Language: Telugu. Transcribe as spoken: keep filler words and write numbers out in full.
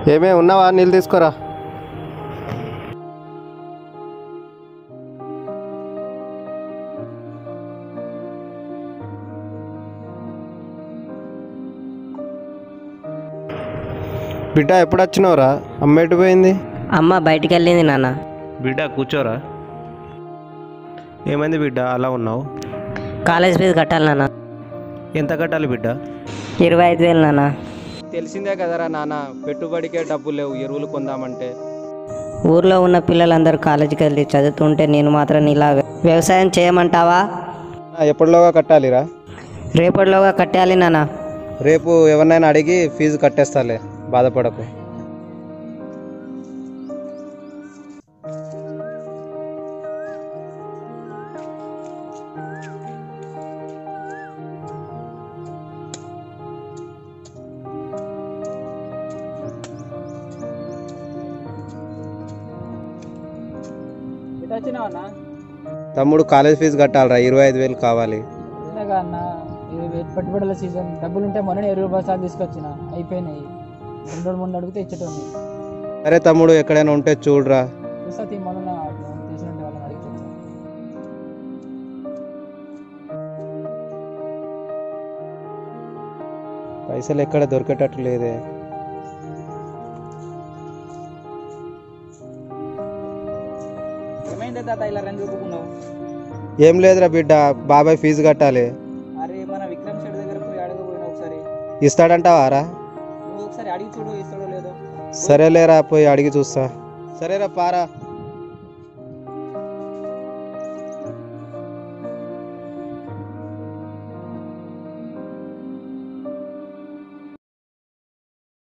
ఏమే ఉన్నావా? నీళ్ళు తీసుకోరా. బిడ్డ ఎప్పుడు వచ్చినావురా? అమ్మ ఎటు పోయింది? అమ్మ బయటికి వెళ్ళింది నాన్న. బిడ్డ కూర్చోరా. ఏమైంది బిడ్డ అలా ఉన్నావు? కాలేజ్ ఫీజు కట్టాలి నాన్న. ఎంత కట్టాలి బిడ్డ? ఇరవై ఐదు వేలు నాన్న. తెలిసిందే కదరా నాన్న, పెట్టుబడికే డబ్బులు లేవు ఎరువులు కొందామంటే. ఊర్లో ఉన్న పిల్లలందరూ కాలేజీకి వెళ్ళి చదువుతుంటే నేను మాత్రం ఇలా వ్యవసాయం చేయమంటావా? ఎప్పటిలోగా కట్టాలిరా? రేపటిలోగా కట్టాలి నాన్న. రేపు ఎవరినైనా అడిగి ఫీజు కట్టేస్తాలే, బాధపడకు. తమ్ముడు కాలేజ్ ఫీజు కట్టాలరా, ఇరవై ఐదు వేలు కావాలి. అన్న పెట్టుబడుల సీజన్ డబ్బులు ఉంటే మొన్న ఇరవై రూపాయలు తీసుకొచ్చిన అయిపోయినాయి. రెండు రోజులు ముందు అడిగితే ఇచ్చేటోని. అరే తమ్ముడు ఎక్కడైనా ఉంటే చూడరా. చూస్తా మొన్న తెలిసినట్టు వాళ్ళని అడిగి. పైసలు ఎక్కడ దొరికేటట్టు లేదే. ఏం లేదురా బిడ్డ, బాబాయ్ ఫీజు కట్టాలి. అరే మన విక్రమ్ షెడ్ దగ్గర పోయి అడగబోయినా ఒకసారి. ఇస్తాడంటావారా? నువ్వు ఒకసారి అడిగి చూడు, ఇస్తాడో లేదో. సరేలేరా, పోయి అడిగి చూస్తా. సరేరా పారా.